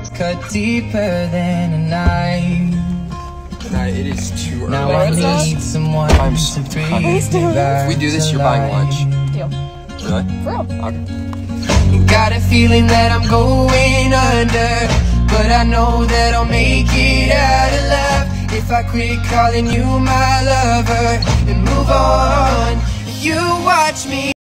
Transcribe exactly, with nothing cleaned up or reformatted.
cut deeper than a knife. Nah, it is too early. Now I need someone I'm to breathe If we do this, you're buying lunch. Deal. Really? For real. Okay. Got a feeling that I'm going under, but I know that I'll make it out alive if I quit calling you my lover and move on. You watch me